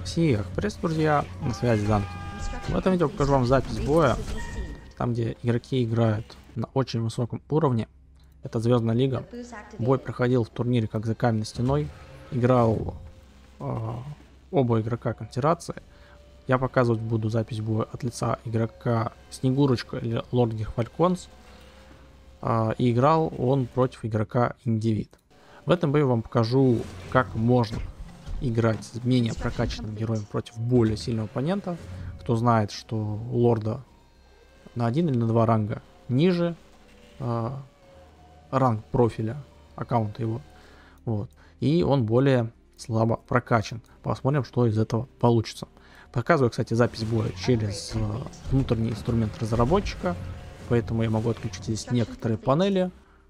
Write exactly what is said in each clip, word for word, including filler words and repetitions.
Всех приветствую, друзья, на связи Данки. В этом видео покажу вам запись боя, там где игроки играют на очень высоком уровне. Это Звездная Лига. Бой проходил в турнире как за каменной стеной. Играл э, оба игрока конфедерации. Я показывать буду запись боя от лица игрока Снегурочка или Лорд Гехфальконс. Э, и играл он против игрока Индивид. В этом бою вам покажу, как можно играть с менее прокачанным героем против более сильного оппонента. Кто знает, что у лорда на один или на два ранга ниже э, ранг профиля аккаунта его. Вот. И он более слабо прокачан. Посмотрим, что из этого получится. Показываю, кстати, запись боя через э, внутренний инструмент разработчика. Поэтому я могу отключить здесь некоторые панели.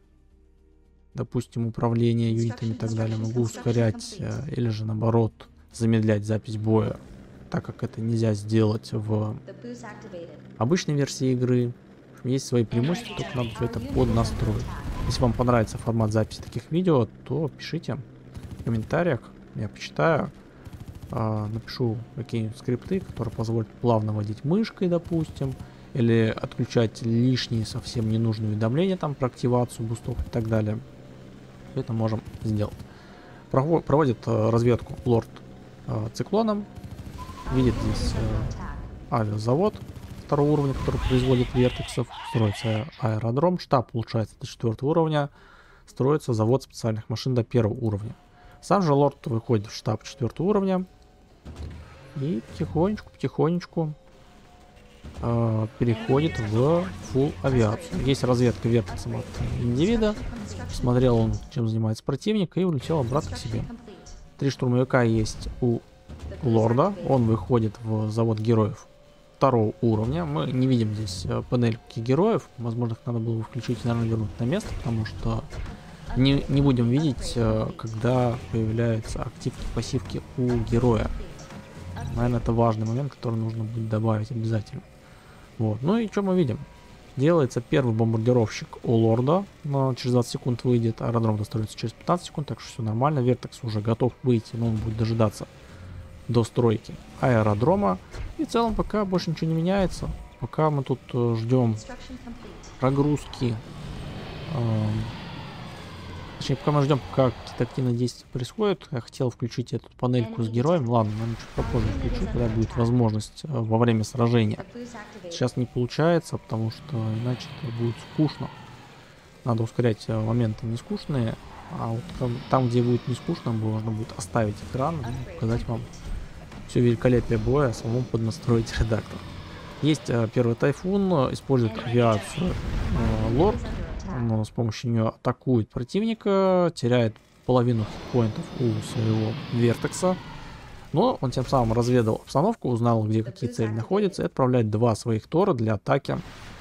Допустим, управление юнитами и так далее. Могу ускорять э, или же наоборот замедлять запись боя, так как это нельзя сделать в обычной версии игры. Есть свои преимущества, только надо все это поднастроить. Если вам понравится формат записи таких видео, то пишите в комментариях, я почитаю. Э, напишу какие-нибудь скрипты, которые позволят плавно водить мышкой, допустим, или отключать лишние совсем ненужные уведомления там про активацию бустов и так далее. Это можем сделать. Проводит э, разведку лорд э, циклоном. Видит здесь э, авиазавод второго уровня, который производит вертексов. Строится аэродром. Штаб улучшается до четвертого уровня. Строится завод специальных машин до первого уровня. Сам же лорд выходит в штаб четвертого уровня. И потихонечку-потихонечку э, переходит в фулл авиацию. Есть разведка вертексом от Индивида. Смотрел он, чем занимается противник, и улетел обратно к себе. Три штурмовика есть у лорда. Он выходит в завод героев второго уровня. Мы не видим здесь панельки героев. Возможно, их надо было включить и, наверное, вернуть на место, потому что не, не будем видеть, когда появляются активки, пассивки у героя. Наверное, это важный момент, который нужно будет добавить обязательно. Вот. Ну и что мы видим? Делается первый бомбардировщик у лорда, но через двадцать секунд выйдет, аэродром достроится через пятнадцать секунд, так что все нормально, вертекс уже готов выйти, но он будет дожидаться до стройки аэродрома. И в целом пока больше ничего не меняется, пока мы тут э, ждем прогрузки, э, точнее пока мы ждем, пока какие-то активные действия происходят. Я хотел включить эту панельку с героем, ладно, наверное, чуть попозже включу, когда будет возможность э, во время сражения. Сейчас не получается, потому что иначе это будет скучно. Надо ускорять э, моменты не скучные, а вот там, там, где будет не скучно, можно будет оставить экран и показать вам все великолепие боя, а самому поднастроить редактор. Есть э, первый тайфун, использует авиацию э, лорд. Он с помощью нее атакует противника, теряет половину хитпоинтов у своего вертекса. Но он тем самым разведал обстановку, узнал, где какие цели находятся, и отправляет два своих тора для атаки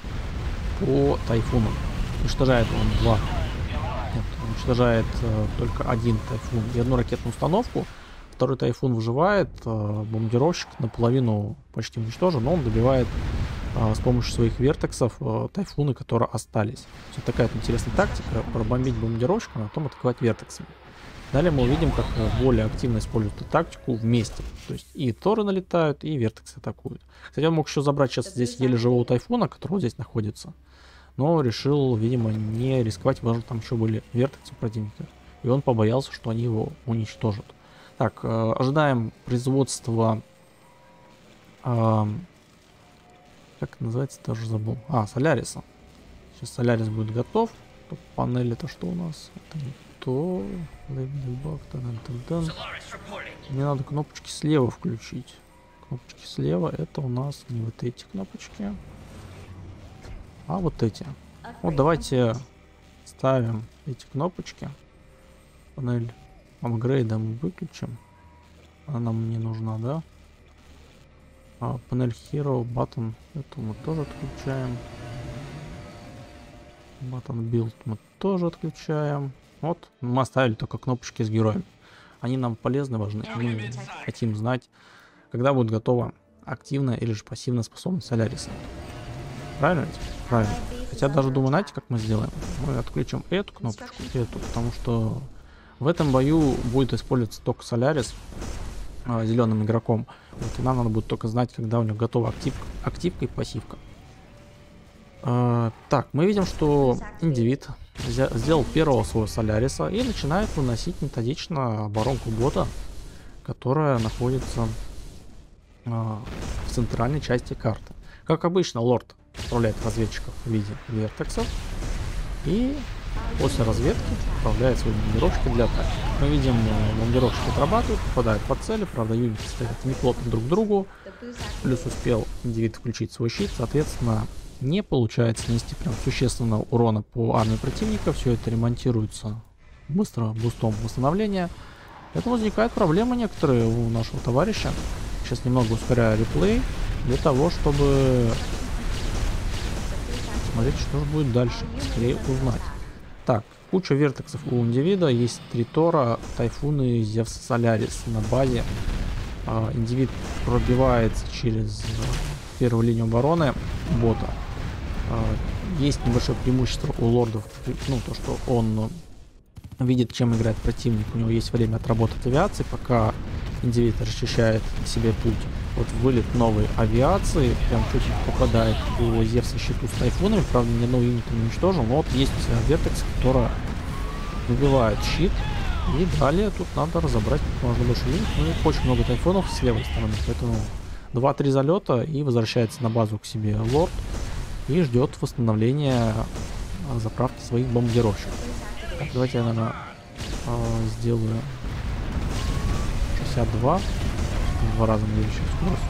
по тайфуну. Уничтожает он два. Нет, уничтожает э, только один тайфун и одну ракетную установку. Второй тайфун выживает, э, бомбардировщик наполовину почти уничтожен, но он добивает э, с помощью своих вертексов э, тайфуны, которые остались. Все такая интересная тактика: пробомбить бомбардировщика, а потом атаковать вертексами. Далее мы увидим, как более активно используют эту тактику вместе. То есть и торы налетают, и вертексы атакуют. Кстати, он мог еще забрать сейчас здесь еле живого тайфуна, который здесь находится. Но решил, видимо, не рисковать, потому что там еще были вертексы противника. И он побоялся, что они его уничтожат. Так, э, ожидаем производства... Э, как это называется, тоже забыл. А, Соляриса. Сейчас Солярис будет готов. Панель это что у нас? Это не то. Мне надо кнопочки слева включить. Кнопочки слева это у нас не вот эти кнопочки, а вот эти. Вот давайте ставим эти кнопочки. Панель апгрейда мы выключим. Она нам не нужна, да? А, панель Hero, Button, эту мы тоже отключаем. Button Build мы тоже отключаем. Вот, мы оставили только кнопочки с героем. Они нам полезны, важны. Мы хотим знать, когда будет готова активная или же пассивная способность Соляриса. Правильно ведь? Правильно. Хотя даже думаю, знаете, как мы сделаем? Мы отключим эту кнопочку и эту, потому что в этом бою будет использоваться только Солярис. э, зеленым игроком. Вот, и нам надо будет только знать, когда у него готова актив, активка и пассивка. Э, так, мы видим, что индивид сделал первого своего Соляриса и начинает выносить методично оборонку бота, которая находится э, в центральной части карты. Как обычно, лорд отправляет разведчиков в виде вертексов и после разведки отправляет свои бомбардировщики для атаки. Мы видим, бомбардировщики отрабатывают, попадают по цели, правда юниты стоят неплотно друг к другу, плюс успел индивид включить свой щит, соответственно не получается нанести прям существенного урона по армии противника, все это ремонтируется быстро бустом восстановления. Поэтому возникают проблемы некоторые у нашего товарища. Сейчас немного ускоряю реплей для того, чтобы смотреть, что же будет дальше, скорее узнать. Так, куча вертексов у индивида, есть три Тора, Тайфуны, Зевс, Солярис на базе. А, индивид пробивается через первую линию обороны бота. А, есть небольшое преимущество у лордов, ну то, что он видит, чем играет противник, у него есть время отработать авиации, пока индивид расчищает себе путь. Вот вылет новой авиации, прям чуть-чуть попадает по Зевса щиту с Тайфунами, правда ни одного юнита не уничтожил, но вот есть вертекс, которая выбивает щит, и далее тут надо разобрать как можно больше юнитов, ну очень много Тайфунов с левой стороны, поэтому два-три залета и возвращается на базу к себе лорд и ждет восстановления заправки своих бомбардировщиков. Так, давайте я, наверное, сделаю шестьдесят два. Два раза увеличиваю скорость.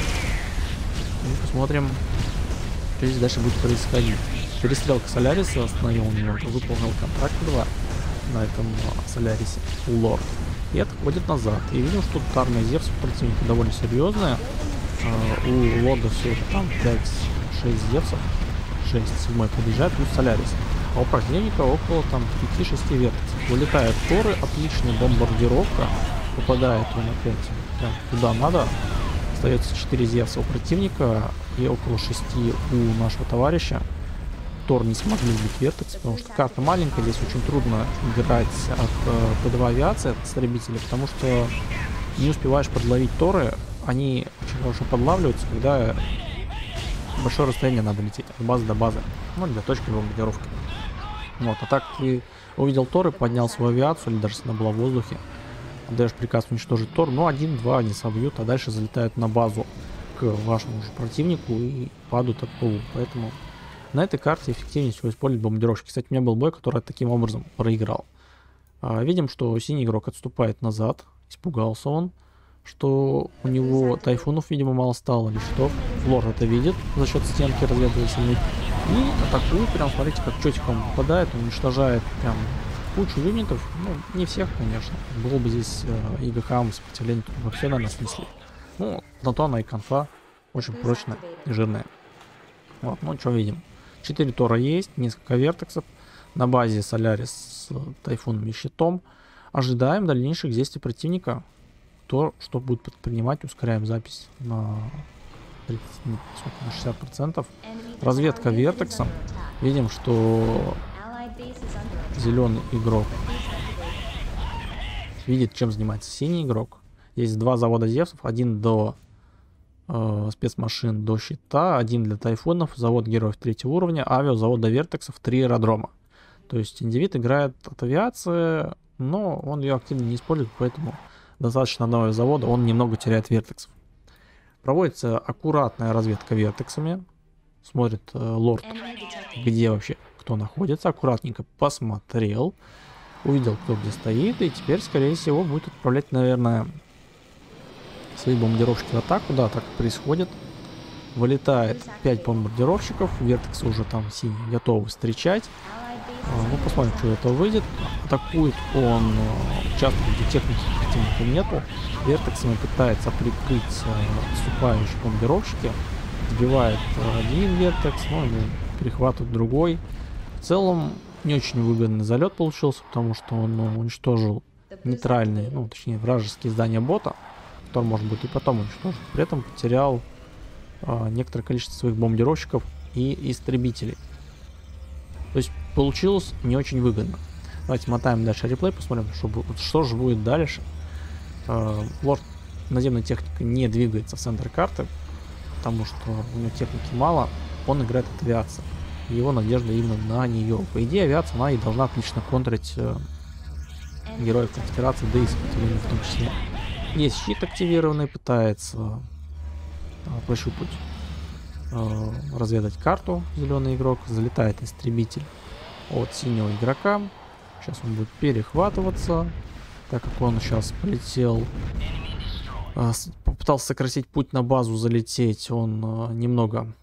И посмотрим, что здесь дальше будет происходить. Перестрелка Соляриса остановил немного, выполнил контракт два на этом Солярисе лорд. И отходит назад. И видим, что тут армия Зевса противника довольно серьезная. У лорда все это там пять-шесть Зевсов. шесть, седьмой подъезжает, плюс Солярис. А у противника около там пяти-шести вертексов. Вылетают Торы, отличная бомбардировка. Попадает он опять прям куда надо. Остается четыре Зевса у противника и около шести у нашего товарища. Тор не смогли сбить вертекс, потому что карта маленькая, здесь очень трудно играть от э, П два авиации, от истребителей, потому что не успеваешь подловить Торы, они очень хорошо подлавливаются, когда большое расстояние надо лететь от базы до базы, ну для точки бомбардировки. Вот, а так ты увидел Торы, поднял свою авиацию, или даже если она была в воздухе, отдаешь приказ уничтожить Тор, но один-два они собьют, а дальше залетают на базу к вашему же противнику и падают от ПУ. Поэтому на этой карте эффективнее всего использовать бомбардировщики. Кстати, у меня был бой, который таким образом проиграл. А, видим, что синий игрок отступает назад, испугался он, что у него Тайфунов, видимо, мало стало, или что. Лорд это видит за счет стенки разведывательной и атакует, прям смотрите, как четиком попадает, уничтожает прям кучу юнитов, ну, не всех, конечно. Было бы здесь э, ИГХ, сопротивление, тут вообще, наверное, снесли. Ну, зато она и конфа очень прочная и жирная. Вот, ну, что видим. четыре Тора есть, несколько вертексов. На базе Солярис с Тайфуном и щитом. Ожидаем дальнейших действий противника. То, что будет предпринимать, ускоряем запись на, тридцать, на шестьдесят процентов. Разведка вертексом. Видим, что зеленый игрок видит, чем занимается синий игрок. Есть два завода Зевсов, один до э, спецмашин до щита, один для Тайфунов, завод героев третьего уровня, авиазавод до вертексов, три аэродрома. То есть индивид играет от авиации, но он ее активно не использует, поэтому достаточно одного завода, он немного теряет вертексов. Проводится аккуратная разведка вертексами. Смотрит э, лорд, где вообще кто находится, аккуратненько посмотрел, увидел, кто где стоит, и теперь, скорее всего, будет отправлять, наверное, свои бомбардировщики в атаку. Да, так происходит. Вылетает пять бомбардировщиков, вертексы уже там синие готовы встречать. Ну, посмотрим, что этого выйдет. Атакует он часто, где техники противника нету. Вертексами пытается прикрыть отступающие бомбардировщики. Сбивает один вертекс, ну, перехватывает другой. В целом, не очень выгодный залет получился, потому что он ну, уничтожил нейтральные, ну, точнее, вражеские здания бота, который, может быть, и потом уничтожит. При этом потерял а, некоторое количество своих бомбардировщиков и истребителей. То есть, получилось не очень выгодно. Давайте мотаем дальше реплей, посмотрим, что, что же будет дальше. А, лорд наземная техника не двигается в центр карты, потому что у него техники мало, он играет от авиации. Его надежда именно на нее. По идее, авиация, она и должна отлично контрить э, героев конспирации, да и сопротивления в том числе. Есть щит активированный, пытается э, прощупать, э, разведать карту зеленый игрок. Залетает истребитель от синего игрока. Сейчас он будет перехватываться, так как он сейчас полетел, э, попытался сократить путь на базу, залететь. Он э, немного...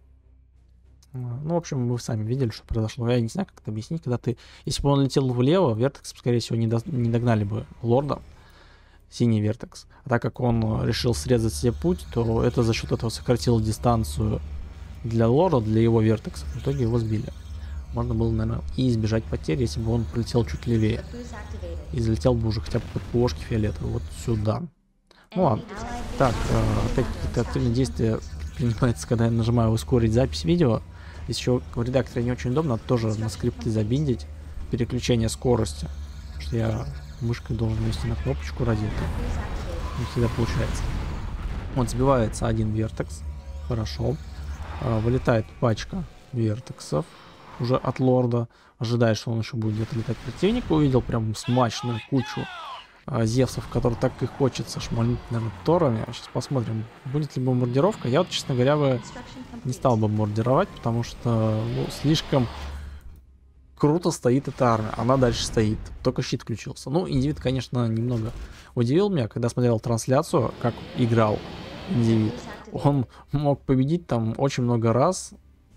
Ну, в общем, вы сами видели, что произошло. Я не знаю, как это объяснить. Когда ты... Если бы он летел влево, Вертекс, скорее всего, не, до... не догнали бы Лорда. Синий Вертекс. А так как он решил срезать себе путь, то это за счет этого сократило дистанцию для Лорда, для его Вертекса. В итоге его сбили. Можно было, наверное, и избежать потерь, если бы он полетел чуть левее. И залетел бы уже хотя бы под ПОшки фиолетовые. Вот сюда. Ну ладно. Так, опять какие-то активные действия принимаются, когда я нажимаю ускорить запись видео. Здесь еще в редакторе не очень удобно, тоже на скрипты забиндить переключение скорости. Потому что я мышкой должен вести на кнопочку ради этого. Не всегда получается. Вот сбивается один вертекс. Хорошо. А, вылетает пачка вертексов уже от Лорда. Ожидая, что он еще будет где-то летать противника. Увидел прям смачную кучу а, зевсов, которые так и хочется шмальнуть, наверное, торами. Сейчас посмотрим, будет ли бомбардировка. Я вот, честно говоря, бы не стал бы бомбардировать, потому что ну, слишком круто стоит эта армия. Она дальше стоит. Только щит включился. Ну, индивид, конечно, немного удивил меня, когда смотрел трансляцию, как играл индивид. Он мог победить там очень много раз.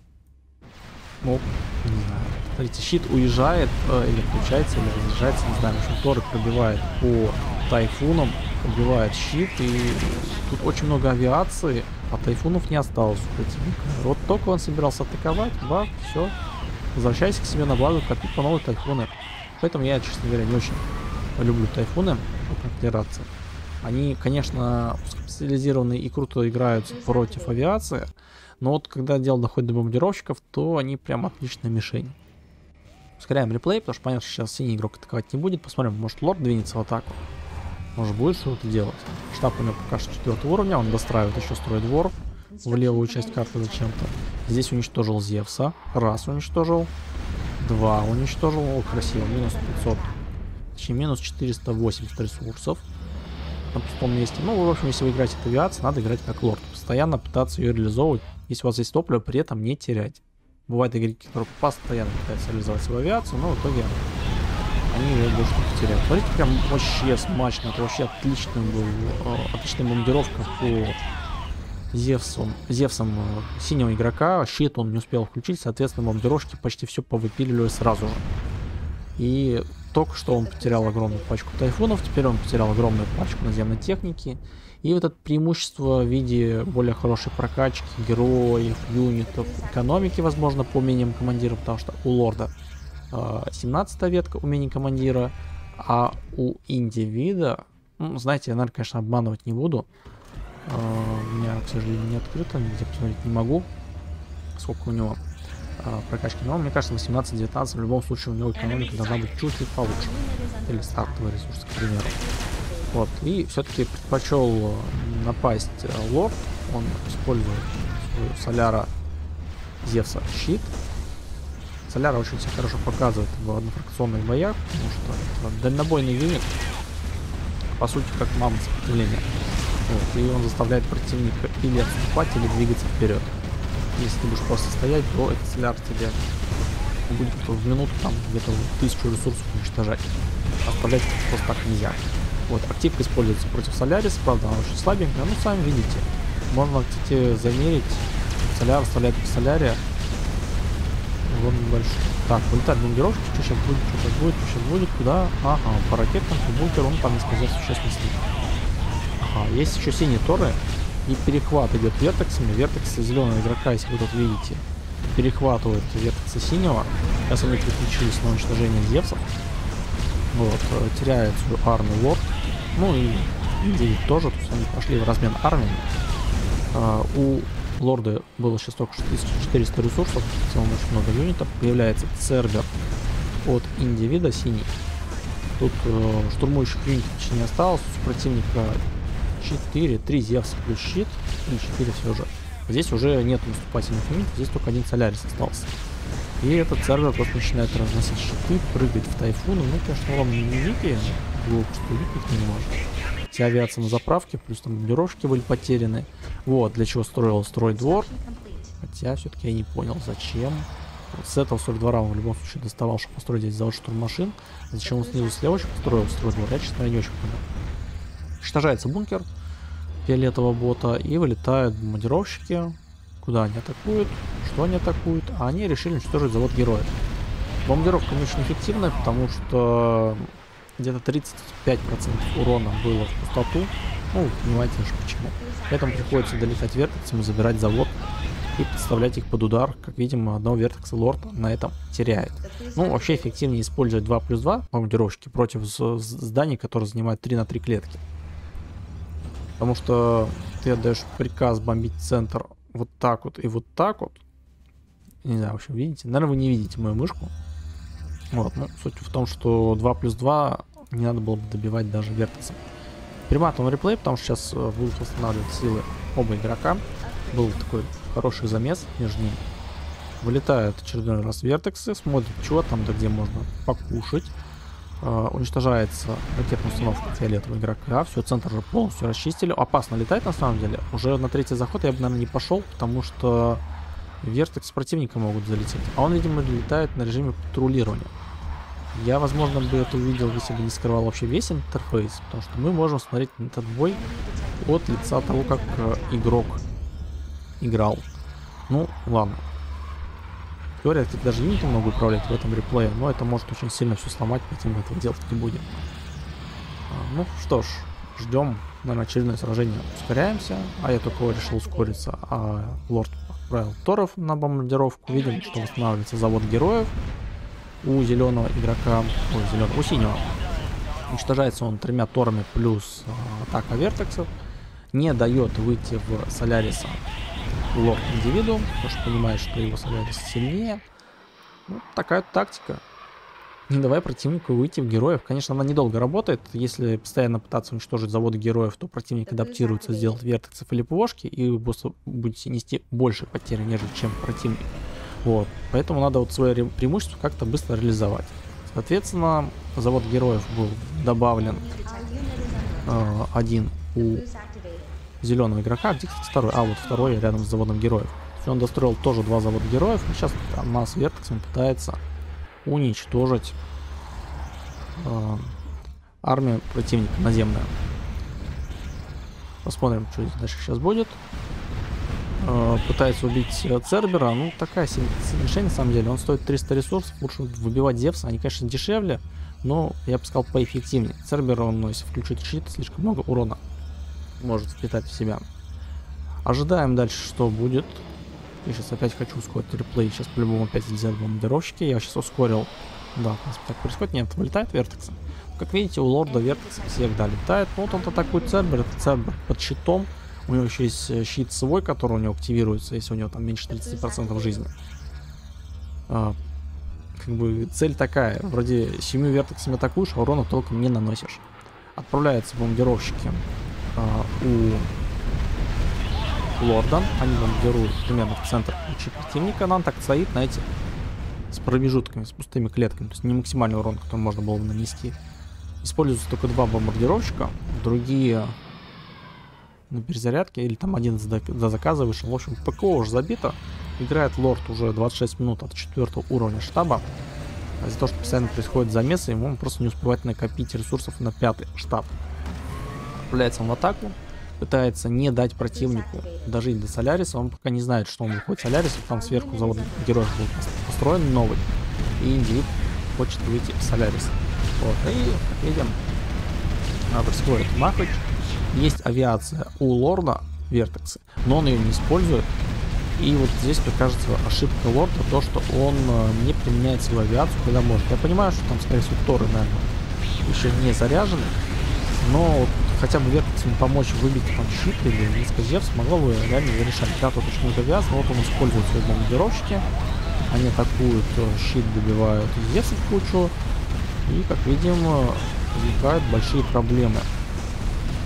Мог, не знаю. Смотрите, щит уезжает, э, или включается, или разъезжается, не знаю. В общем, торы пробивает по тайфунам, пробивает щит, и тут очень много авиации, а тайфунов не осталось у противника. Вот только он собирался атаковать, бах, все. Возвращайся к себе на базу, копи по новой тайфуны. Поэтому я, честно говоря, не очень люблю тайфуны по конфедерации. Они, конечно, специализированные и круто играются против авиации, но вот когда дело доходит до бомбардировщиков, то они прям отличная мишень. Ускоряем реплей, потому что понятно, что сейчас синий игрок атаковать не будет. Посмотрим, может Лорд двинется в атаку. Может будет что-то делать. Штаб у него пока что четвертого уровня, он достраивает еще строй двор в левую часть карты зачем-то. Здесь уничтожил Зевса. Раз уничтожил. Два уничтожил. О, красиво. Минус пятьсот. Точнее, минус четыреста восемьдесят ресурсов на пустом месте. Ну, в общем, если вы играете от авиации, надо играть как Лорд. Постоянно пытаться ее реализовывать, если у вас есть топливо, при этом не терять. Бывают игроки, которые постоянно пытаются реализовать свою авиацию, но в итоге они ее больше не потеряют. Смотрите, прям вообще смачно. Это вообще отличный был, э, отличная бомбардировка по Зевсом, Зевсом э, синего игрока. Щит он не успел включить, соответственно, бомбардировщики почти все повыпиливали сразу же. И только что он потерял огромную пачку тайфунов, теперь он потерял огромную пачку наземной техники. И вот это преимущество в виде более хорошей прокачки героев, юнитов, экономики, возможно, по умениям командира, потому что у Лорда э, семнадцатая ветка умений командира, а у индивида, ну, знаете, я, наверное, конечно, обманывать не буду. Э, у меня, к сожалению, не открыто, нигде посмотреть не могу, сколько у него э, прокачки. Но мне кажется, восемнадцать-девятнадцать, в любом случае у него экономика должна быть чуть-чуть получше. Или стартовый ресурс, к примеру. Вот, и все-таки предпочел напасть Лорд. Он использует свою Соляра Зевса щит. Соляра очень себя хорошо показывает в однофракционных боях, потому что это дальнобойный юнит, по сути, как мама сопротивления. Вот, и он заставляет противника или отступать, или двигаться вперед. Если ты будешь просто стоять, то этот Соляр тебе будет в минуту там где-то тысячу ресурсов уничтожать. Оставлять просто так нельзя. Вот, активка используется против Соляриса, правда, она очень слабенькая, но сами видите. Можно, кстати, замерить. Соляр оставляет в Солярия. Вот большой. Так, вылетает бомбардировщик, что сейчас будет, что сейчас будет, что сейчас будет, куда? Ага, по ракетам, по бункеру, он там несколько существенно слит. Ага, есть еще синие торы, и перехват идет вертексами. Вертексы зеленого игрока, если вы тут видите, перехватывают вертексы синего. Сейчас они переключились на уничтожение зевсов. Вот, теряет свою армию Лорд. Ну и индивид тоже, то есть они пошли в размен армиями. Uh, у Лорда было сейчас только тысяча четыреста ресурсов, в целом очень много юнитов. Появляется Цербер от индивида синий. Тут uh, штурмующих юнитов почти не осталось. У противника четыре, три Зевса плюс щит, и четыре все же. Здесь уже нет наступательных юнитов, здесь только один Солярис остался. И этот Цербер просто начинает разносить щиты, прыгать в тайфуны. Ну, конечно, урон невеликий, глупо, что убить не может. Вся авиация на заправке, плюс там бомбардировки были потеряны. Вот, для чего строил стройдвор. Хотя, все-таки я не понял, зачем. Вот с этого стройдвора он в любом случае доставал, чтобы построить здесь завод штурмашин. Зачем он снизу слева построил стройдвор, я, честно, не очень понял. Уничтожается бункер фиолетового бота, и вылетают бомбардировщики. Куда они атакуют, что они атакуют, а они решили уничтожить завод героев. Бомбардировка не очень эффективная, потому что где-то тридцать пять процентов урона было в пустоту. Ну, понимаете же почему. Поэтому приходится долетать вертексом, забирать завод и подставлять их под удар. Как видим, одного вертекса лорд на этом теряет. Ну, вообще эффективнее использовать два плюс два бомбардировщики против зданий, которые занимают три на три клетки. Потому что ты отдаешь приказ бомбить центр вот так вот и вот так вот. Не знаю, в общем, видите? Наверное, вы не видите мою мышку. Вот, ну, суть в том, что два плюс два не надо было бы добивать даже вертексом. Перематываем реплей, потому что сейчас будут восстанавливать силы оба игрока. Был такой хороший замес между ними. Вылетают очередной раз вертексы, смотрят, что там, да где можно покушать. Uh, уничтожается ракетная установка фиолетового игрока. Все, центр уже полностью расчистили. Опасно летать на самом деле. Уже на третий заход я бы, наверное, не пошел, потому что вертекс противника могут залететь. А он, видимо, летает на режиме патрулирования. Я, возможно, бы это увидел, если бы не скрывал вообще весь интерфейс, потому что мы можем смотреть на этот бой от лица того, как uh, игрок играл. Ну, ладно. Теория, я даже юнитом могу управлять в этом реплее, но это может очень сильно все сломать, поэтому этого делать не будем. А, ну что ж, ждем, наверное, очередное сражение. Ускоряемся, а я только решил ускориться, а лорд отправил торов на бомбардировку. Видим, что восстанавливается завод героев у зеленого игрока, ой, зеленого, у синего. Уничтожается он тремя торами плюс а, атака вертексов. Не дает выйти в Соляриса лорд индивидуум, потому что понимает, что его Солярис сильнее. Ну, такая тактика. Не давай противнику выйти в героев. Конечно, она недолго работает. Если постоянно пытаться уничтожить заводы героев, то противник адаптируется, сделать вертексов или ПВОшки, и вы будете нести больше потери, нежели чем противник. Вот. Поэтому надо вот свое преимущество как-то быстро реализовать. Соответственно, завод героев был добавлен э, один у зеленого игрока, где второй, а вот второй рядом с заводом героев. Он достроил тоже два завода героев, и сейчас она с вертексом пытается уничтожить э, армию противника наземную. Посмотрим, что здесь дальше сейчас будет. Э, пытается убить э, Цербера. Ну, такая себе решение, на самом деле. Он стоит триста ресурсов. Лучше выбивать Зевса. Они, конечно, дешевле, но я бы сказал, поэффективнее. Цербер, он, ну, если включить щит, слишком много урона может впитать в себя. Ожидаем дальше, что будет. Я сейчас опять хочу ускорить реплей. Сейчас по-любому опять взять бомбардировщики. Я сейчас ускорил. Да, в принципе, так происходит. Нет, вылетает вертекс. Как видите, у лорда вертекс всегда летает. Вот он атакует Цербер. Это Цербер под щитом. У него еще есть щит свой, который у него активируется, если у него там меньше тридцати процентов жизни. А, как бы цель такая. Вроде семью вертексами атакуешь, а урона толком не наносишь. Отправляются бомбардировщики а, у лорда. Они бомбардируют примерно в центр ключи противника. Нам так стоит, знаете, с промежутками, с пустыми клетками. То есть не максимальный урон, который можно было бы нанести. Используются только два бомбардировщика. Другие на перезарядке. Или там один до, до заказа вышел. В общем, ПКО уже забито. Играет лорд уже двадцать шесть минут от четвёртого уровня штаба. А из-за того, что постоянно происходят замесы, ему просто не успевает накопить ресурсов на пятый штаб. Отправляется он в атаку. Пытается не дать противнику дожить до Соляриса. Он пока не знает, что он выходит Соляриса. Там сверху завод героев был построен новый. И индивид хочет выйти в Солярис. Вот. И, как видим, происходит махач. Есть авиация у лорда вертексы, но он ее не использует. И вот здесь, мне кажется, ошибка лорда то, что он не применяет свою авиацию, когда может. Я понимаю, что там, скорее всего, торы, наверное, еще не заряжены. Но вот хотя бы вертексам помочь выбить там щит или несколько Зевс могло бы реально зарешать. Да, тут очень много авиации, вот он использует свои бомбардировщики. Они атакуют, щит добивают Зевсов в кучу. И, как видим, возникают большие проблемы.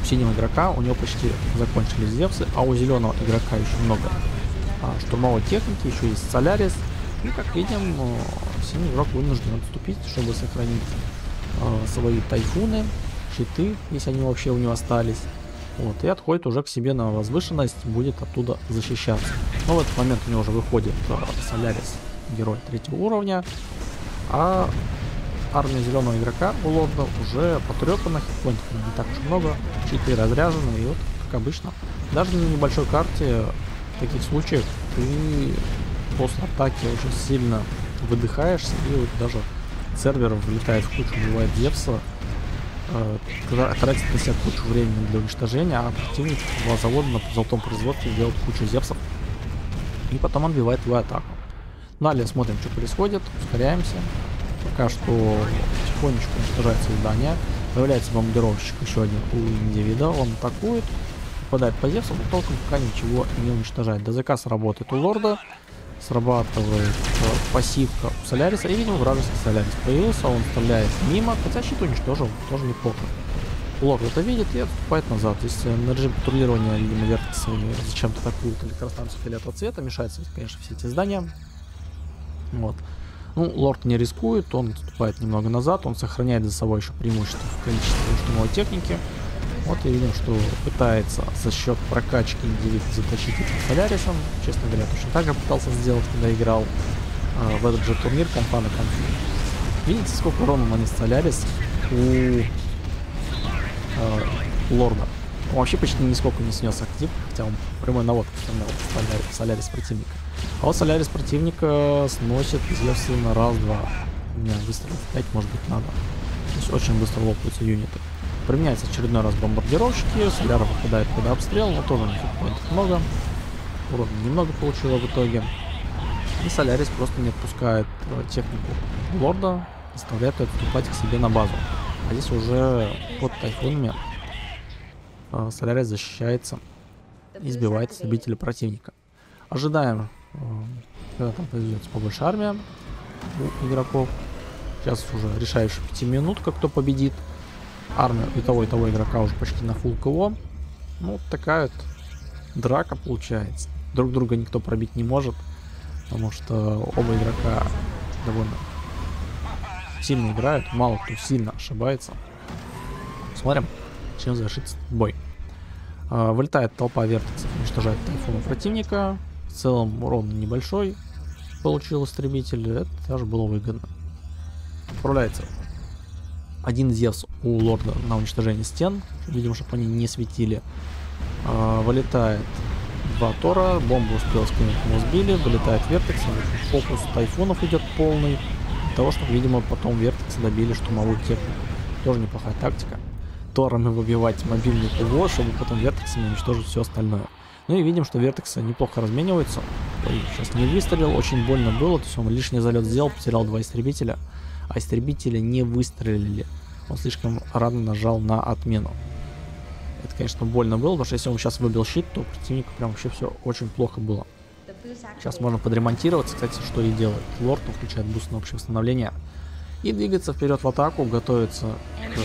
синего игрока у него почти закончились Зевсы, а у зеленого игрока еще много а, штурмовой техники, еще есть Солярис. И как видим, синий игрок вынужден отступить, чтобы сохранить а, свои тайфуны, щиты, если они вообще у него остались. Вот, и отходит уже к себе на возвышенность, будет оттуда защищаться. Но в этот момент у него уже выходит а, Солярис, герой третьего уровня, а армия зеленого игрока у лорда уже потрепана, хитпоинтов не так уж много, щиты разряжены, и вот, как обычно, даже на небольшой карте в таких случаях ты после атаки очень сильно выдыхаешься, и вот даже сервер влетает в кучу, убивает Зевса, э, тратит на себя кучу времени для уничтожения, а противник была завода на золотом производстве делает кучу Зевсов, и потом отбивает твою атаку. Далее смотрим, что происходит, ускоряемся. Пока что потихонечку уничтожается здание. Появляется бомбардировщик еще один у индивида. Он атакует, попадает по Зевсу, но толком пока ничего не уничтожает. ДЗК сработает у лорда. Срабатывает э, пассивка у Соляриса. И видимо вражеский Солярис появился. Он стреляет мимо, хотя щит уничтожил, тоже неплохо. Лорд это видит и отступает назад. Здесь на режим патрулирования, видимо, вертексы зачем-то атакуют электростанцию фиолетового цвета. Мешаются, конечно, все эти здания. Вот. Ну, лорд не рискует, он отступает немного назад, он сохраняет за собой еще преимущество в количестве штурмовой техники. Вот и видим, что пытается за счет прокачки индивид затащить этим Солярисом. Честно говоря, точно так же пытался сделать, когда играл э, в этот же турнир конфа на конфе. Видите, сколько урона нанес Солярис у э, лорда. Он вообще почти нисколько не снес актив, хотя он прямой наводку вставлял Солярис противника. А вот Солярис противника сносит Зевсы на раз-два. У меня выстрелов пять, может быть, надо. То есть очень быстро лопаются юниты. Применяется очередной раз бомбардировщики. Соляра попадает под обстрел, но тоже не хитпоинтов много. Урона немного получила в итоге. И Солярис просто не отпускает технику лорда, заставляет ее отступать к себе на базу. А здесь уже под тайфунами Солярис защищается и сбивает истребителя противника. Ожидаем, когда там произведется побольше армия у игроков. Сейчас уже решающая пятиминутка, кто победит. Армия и того, и того игрока уже почти на фулл КО. Ну, вот такая вот драка получается. Друг друга никто пробить не может, потому что оба игрока довольно сильно играют. Мало кто сильно ошибается. Смотрим, чем завершится бой. Uh, вылетает толпа вертексов, уничтожает тайфуна противника. В целом урон небольшой получил истребитель, это даже было выгодно. Отправляется один Зевс у лорда на уничтожение стен, видимо, чтобы они не светили. Uh, вылетает два Тора, бомбу успел скинуть, его сбили, вылетает вертекс, фокус тайфунов идет полный, для того, чтобы, видимо, потом вертексы добили штурмовую технику. Тоже неплохая тактика. Торами выбивать мобильный ПВО, чтобы потом вертексами уничтожить все остальное. Ну и видим, что вертексы неплохо размениваются. Ой, сейчас не выстрелил, очень больно было, то есть он лишний залет сделал, потерял два истребителя, а истребители не выстрелили. Он слишком рано нажал на отмену. Это, конечно, больно было, потому что если он сейчас выбил щит, то противнику прям вообще все очень плохо было. Сейчас можно подремонтироваться, кстати, что и делает. Лорд включает буст на общее восстановление и двигается вперед в атаку, готовится к...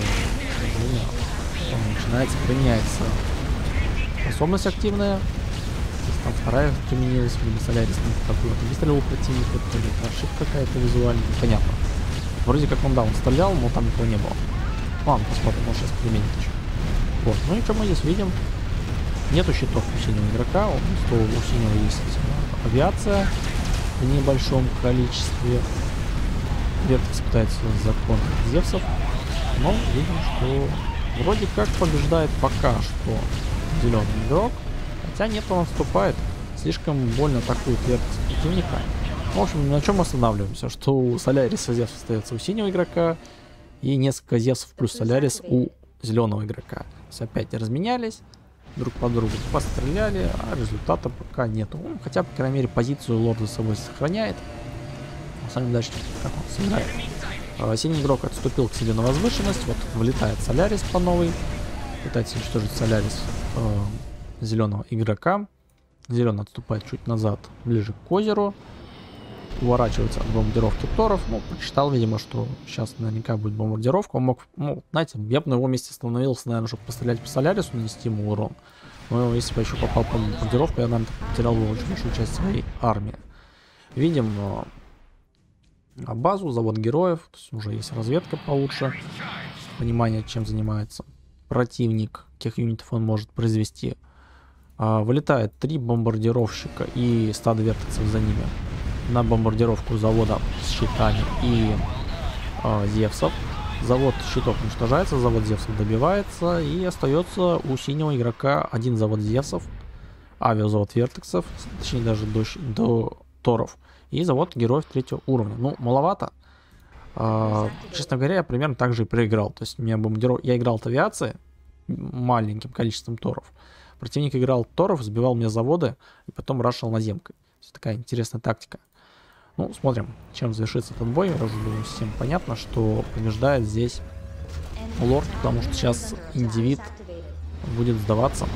Начинается, применяется способность активная. Там вторая применилась, либо Солярис какой-то выстрелил противника, то ли это ошибка какая-то визуальная, непонятно. Вроде как он, да, он стрелял, но там никого не было. Ладно, посмотрим, он сейчас применит еще. Вот, ну и что мы здесь видим? Нету щитов у синего игрока, у синего есть авиация в небольшом количестве. Вертекс пытается законтрить Зевсов, но видим, что вроде как побеждает пока что зеленый игрок. Хотя нет, он отступает. Слишком больно атакует вертекс противника. В общем, на чем мы останавливаемся? Что у Соляриса Зевс остается у синего игрока. И несколько Зевсов плюс Солярис у зеленого игрока. То есть опять разменялись. Друг по другу постреляли. А результата пока нету. Он хотя бы, по крайней мере, позицию лорда с собой сохраняет. Посмотрим дальше, как он сыграет. Синий игрок отступил к себе на возвышенность. Вот вылетает Солярис по новой. Пытается уничтожить Солярис э, зеленого игрока. Зеленый отступает чуть назад, ближе к озеру. уворачивается от бомбардировки торов. Ну, прочитал, видимо, что сейчас наверняка будет бомбардировка. Он мог, ну, знаете, я бы на его месте остановился, наверное, чтобы пострелять по Солярису, нанести ему урон. Но если бы я еще попал по бомбардировку, я, наверное, потерял бы очень большую часть своей армии. Видим э, базу, завод героев. То есть уже есть разведка получше. Понимание, чем занимается противник, каких юнитов он может произвести. Э, вылетает три бомбардировщика и стадо вертексов за ними на бомбардировку завода с щитами и э, Зевсов. Завод щитов уничтожается, завод Зевсов добивается, и остается у синего игрока один завод Зевсов, авиазавод вертексов, точнее даже до, до торов, и завод героев третьего уровня. Ну, маловато. Э, честно говоря, я примерно так же и проиграл. То есть меня бомбардиров... я играл от авиации маленьким количеством торов. Противник играл торов, сбивал мне заводы и потом рашил наземкой. Такая интересная тактика. Ну, смотрим, чем завершится этот бой. Я уже думаю, всем понятно, что побеждает здесь лорд, потому что сейчас индивид будет сдаваться.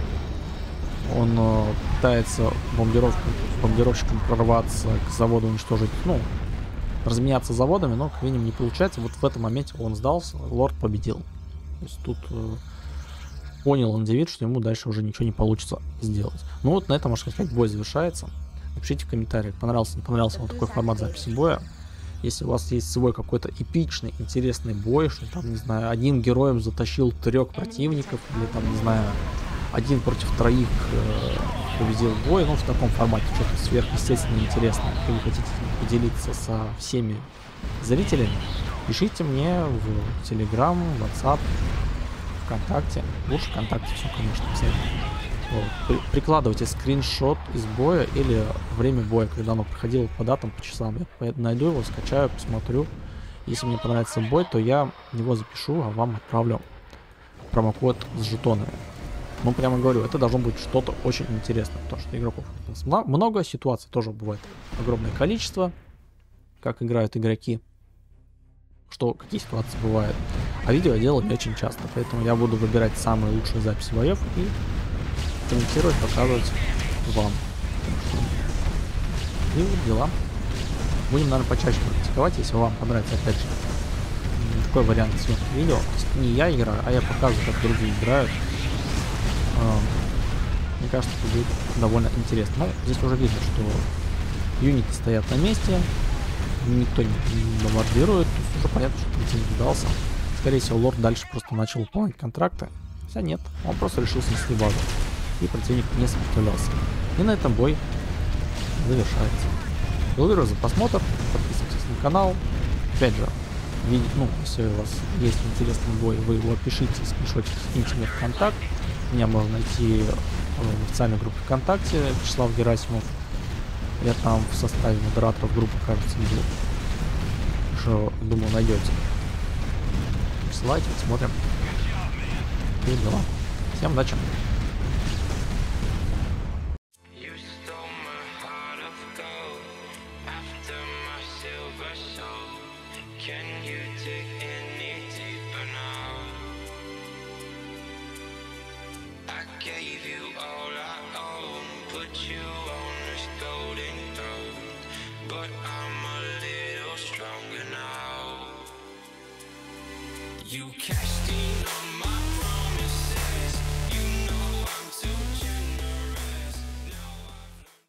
Он э, пытается бомбардировщиком прорваться к заводу, уничтожить, ну, разменяться заводами, но, как видим, не получается. Вот в этом моменте он сдался, лорд победил. То есть тут э, понял индивид, что ему дальше уже ничего не получится сделать. Ну вот на этом, можно сказать, бой завершается. Напишите в комментариях, понравился, не понравился вам такой формат записи боя. Если у вас есть свой какой-то эпичный, интересный бой, что там, не знаю, одним героем затащил трех противников, или там, не знаю, один против троих э, победил бой, ну, в таком формате, что-то сверхъестественно интересное, и вы хотите поделиться со всеми зрителями, пишите мне в Telegram, WhatsApp, ВКонтакте. Лучше ВКонтакте все, конечно, писать. Вот. Прикладывайте скриншот из боя или время боя, когда оно проходило по датам, по часам. Я найду его, скачаю, посмотрю. Если мне понравится бой, то я его запишу, а вам отправлю промокод с жетонами. Ну, прямо говорю, это должно быть что-то очень интересное, потому что игроков много, ситуаций тоже бывает огромное количество, как играют игроки, что какие ситуации бывают. А видео я делаю не очень часто, поэтому я буду выбирать самые лучшие записи боев и комментировать, показывать вам. И вот дела. Будем, наверное, почаще практиковать, если вам понравится, опять же, такой вариант съемки видео. То есть не я играю, а я показываю, как другие играют. Мне кажется, это будет довольно интересно. Ну, здесь уже видно, что юниты стоят на месте, никто не бомбардирует, то есть уже понятно, что противник сдался. Скорее всего, лорд дальше просто начал выполнять контракты. Хотя нет, он просто решил снести базу. И противник не сопротивлялся. И на этом бой завершается. Благодарю за просмотр, подписывайтесь на канал. Опять же, видеть, ну, если у вас есть интересный бой, вы его пишите, скриншотик, скиньте мне в контакт. Меня можно найти в официальной группе ВКонтакте, Вячеслав Герасимов. Я там в составе модераторов группы, кажется, видел. Что, думаю, найдете. Присылайте, смотрим. И дела. Всем удачи.